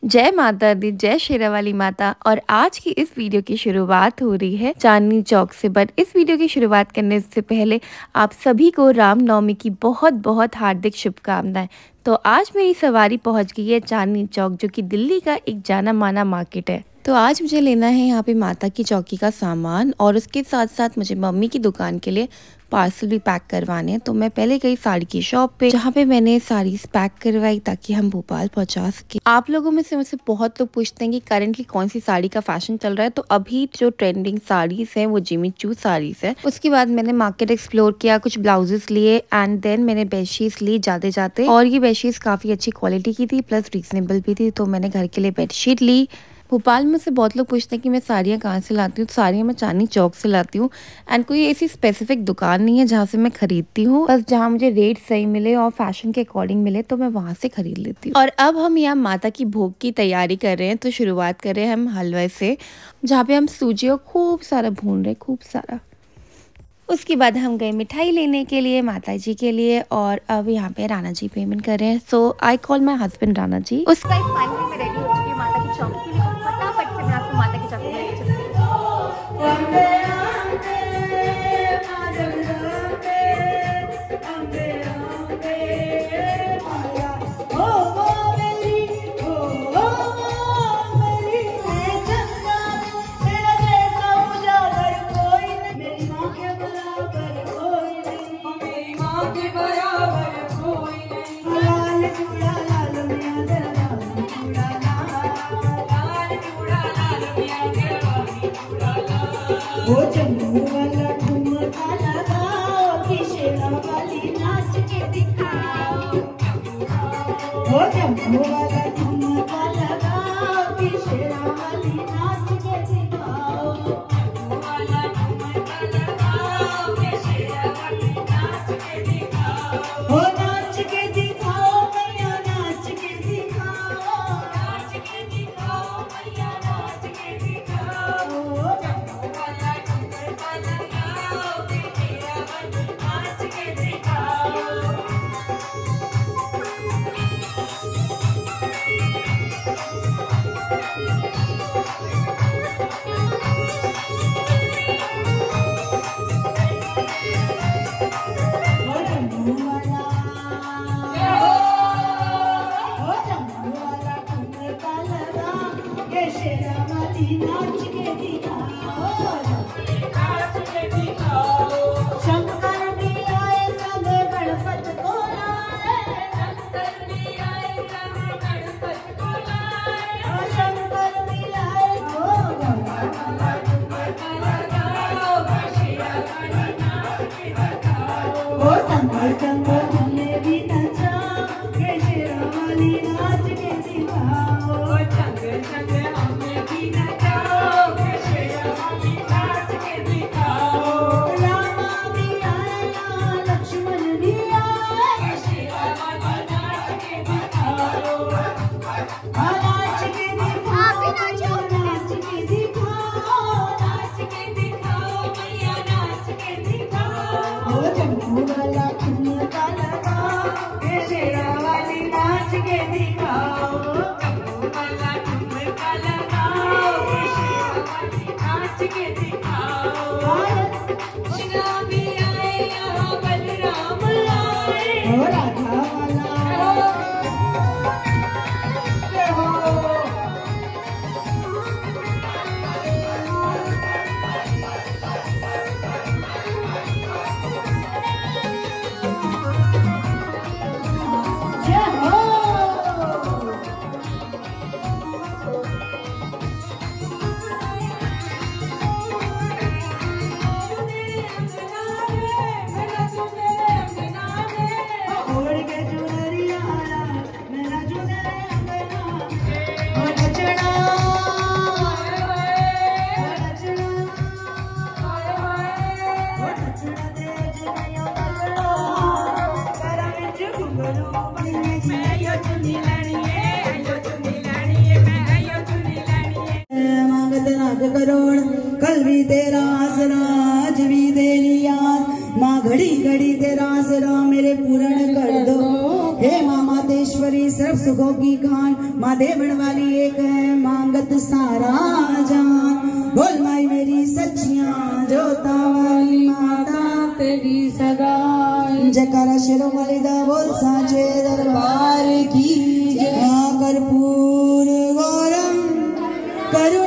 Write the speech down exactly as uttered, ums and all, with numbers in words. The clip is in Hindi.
जय माता दी, जय शेरावाली माता। और आज की इस वीडियो की शुरुआत हो रही है चांदनी चौक से। बट इस वीडियो की शुरुआत करने से पहले आप सभी को रामनवमी की बहुत बहुत हार्दिक शुभकामनाएं। तो आज मेरी सवारी पहुंच गई है चांदनी चौक, जो कि दिल्ली का एक जाना माना मार्केट है। तो आज मुझे लेना है यहाँ पे माता की चौकी का सामान, और उसके साथ साथ मुझे मम्मी की दुकान के लिए पार्सल भी पैक करवाने हैं। तो मैं पहले गई साड़ी की शॉप पे, जहाँ पे मैंने साड़ीज पैक करवाई ताकि हम भोपाल पहुँचा सके। आप लोगों में से मुझसे बहुत लोग पूछते हैं कि करंटली कौन सी साड़ी का फैशन चल रहा है। तो अभी जो ट्रेंडिंग साड़ीज हैं वो जिमी चू साड़ीज है। उसके बाद मैंने मार्केट एक्सप्लोर किया, कुछ ब्लाउजेस लिए, एंड देन मैंने बेडशीट्स ली जाते जाते। और ये बेडशीट्स काफी अच्छी क्वालिटी की थी, प्लस रीजनेबल भी थी। तो मैंने घर के लिए बेडशीट ली। भोपाल में से बहुत लोग पूछते हैं कि मैं साड़ियाँ कहाँ से लाती हूँ। तो साड़ियाँ मैं चांदनी चौक से लाती हूँ, एंड कोई ऐसी स्पेसिफिक दुकान नहीं है जहाँ से मैं खरीदती हूँ। बस जहाँ मुझे रेट सही मिले और फैशन के अकॉर्डिंग मिले तो मैं वहाँ से खरीद लेती हूँ। और अब हम यहाँ माता की भोग की तैयारी कर रहे हैं। तो शुरुआत कर रहे हैं हम हलवे से, जहाँ पे हम सूजी और खूब सारा भून रहे, खूब सारा। उसके बाद हम गए मिठाई लेने के लिए माता जी के लिए, और अब यहाँ पे राणा जी पेमेंट कर रहे हैं। So I call my husband Rana ji. उसका फाइनली मैं रेडी हो चुकी हूँ माता की चौकी के लिए। फटाफट से मैं आपको माता की चौकी में लेके चलती हूँ। वो जम्मू वाला ठुमका लगाओ कि शेरावाली नाच के दिखाओ। वो जम्मू वाला ठुमका लगाओ कि शेरावाली नाच के दिखाओ। वाला ठुमका लगाओ कि शेरावाली नाच के दिखाओ। वो नाच के दिखाओ मैया, नाच के दिखाओ, नाच के दिखाओ मैया, नाच के दिखाओ। शेरावाली नाच के दिखाओ, नाच के दिखाओ। शंकर भी आए संग गणपत को लाए, शंकर भी आए संग गणपत को लाए। शंकर भी आए हो गणपत ठुमका लगाओ, शेरावाली नाच के दिखाओ। वो संग संग हमें भी नचाओ, शेरावाली नाच के दिखाओ। संग संग हमें भी नचाओ, शेरावाली नाच के दिखाओ। रामा भी आया, लक्ष्मण भी आया, शेरावाली नाच के दिखाओ। नाच के दिखाओ, नाच के दिखाओ, नाच के दिखाओ मैया, नाच के दिखाओ। वो जम्मू वाला ठुमका लगाओ, शेरावाली नाच के दिखाओ। जम्मू वाला ठुमका लगाओ, शेरावाली नाच के दिखाओ। कृष्णा भी आए यहाँ, बलराम आए, राधा वाला करोड़ कल भी तेरा आसरा, आज भी तेरी आस, माँ घड़ी घड़ी तेरा आसरा मेरे पूर्ण कर दो। हे माँ मातेश्वरी। सर्वेश्वरी सर्व सुखों की कान, माँ देवण वाली एक है मांगत सारा जान। बोल माई मेरी सच्चियां जोता वाली माता तेरी सगाई, जयकारा शेरों वाली दा बोल साचे दरबार की जय। कर्पूर गौरम करुणानिधि